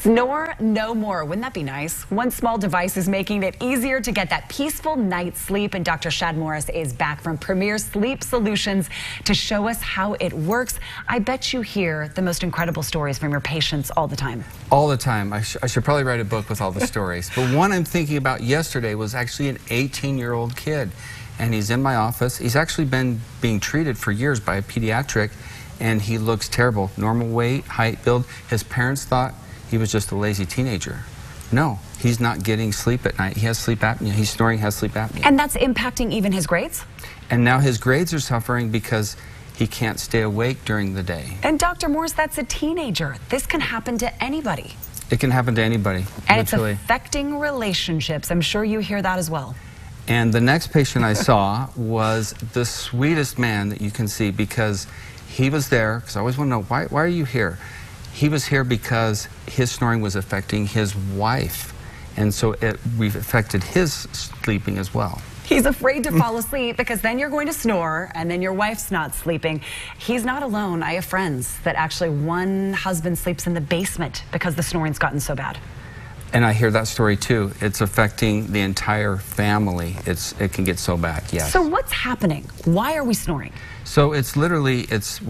Snore no more. Wouldn't that be nice? One small device is making it easier to get that peaceful night's sleep, and Dr. Shad Morris is back from Premier Sleep Solutions to show us how it works. I bet you hear the most incredible stories from your patients all the time. All the time. I should probably write a book with all the stories. But one I'm thinking about yesterday was actually an 18-year-old kid. And he's in my office. He's actually been being treated for years by a pediatric, and he looks terrible. Normal weight, height, build. His parents thought he was just a lazy teenager. No, he's not getting sleep at night. He has sleep apnea. He's snoring, has sleep apnea. And that's impacting even his grades? And now his grades are suffering because he can't stay awake during the day. And Dr. Morris, that's a teenager. This can happen to anybody. It can happen to anybody. And literally. It's affecting relationships. I'm sure you hear that as well. And the next patient I saw was the sweetest man that you can see, because he was there, because I always want to know, why are you here? He was here because his snoring was affecting his wife, and so it affected his sleeping as well. He's afraid to fall asleep because then you're going to snore and then your wife's not sleeping. He's not alone. I have friends that actually one husband sleeps in the basement because the snoring's gotten so bad. And I hear that story too. It's affecting the entire family. It can get so bad, yes. So what's happening? Why are we snoring? So it's literally,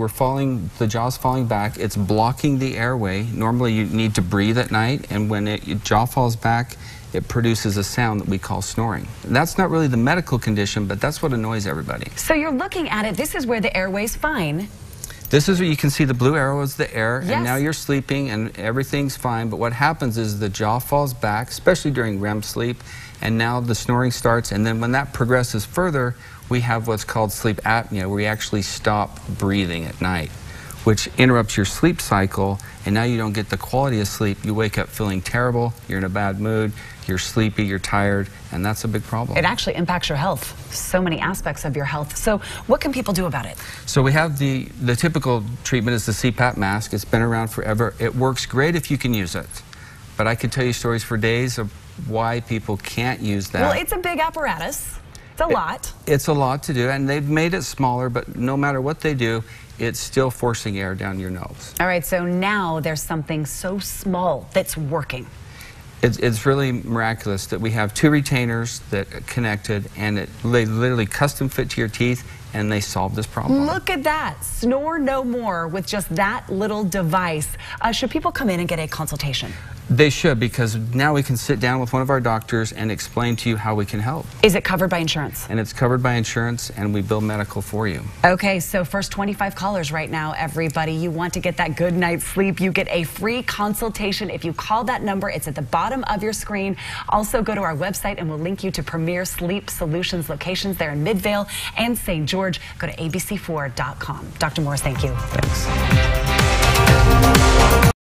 the jaw's falling back, it's blocking the airway. Normally you need to breathe at night, and when your jaw falls back, it produces a sound that we call snoring. That's not really the medical condition, but that's what annoys everybody. So you're looking at it, this is where the airway's fine. This is where you can see the blue arrow is the air, yes. And now you're sleeping and everything's fine, but what happens is the jaw falls back, especially during REM sleep, and now the snoring starts, and then when that progresses further, we have what's called sleep apnea, where you actually stop breathing at night, which interrupts your sleep cycle, and now you don't get the quality of sleep. You wake up feeling terrible, you're in a bad mood, you're sleepy, you're tired, and that's a big problem. It actually impacts your health, so many aspects of your health. So what can people do about it? So we have the typical treatment is the CPAP mask. It's been around forever. It works great if you can use it, but I could tell you stories for days of why people can't use that. Well, it's a big apparatus. It's a lot. It's a lot to do, and they've made it smaller, but no matter what they do, it's still forcing air down your nose. All right, so now there's something so small that's working. It's really miraculous that we have two retainers that are connected, and they literally custom fit to your teeth, and they solve this problem. Look at that. Snore no more with just that little device. Should people come in and get a consultation? They should, because now we can sit down with one of our doctors and explain to you how we can help. Is it covered by insurance? And it's covered by insurance, and we bill medical for you. Okay, so first 25 callers right now, everybody. You want to get that good night's sleep, you get a free consultation. If you call that number, it's at the bottom of your screen. Also, go to our website, and we'll link you to Premier Sleep Solutions locations there in Midvale and St. George. Go to abc4.com. Dr. Morris, thank you. Thanks.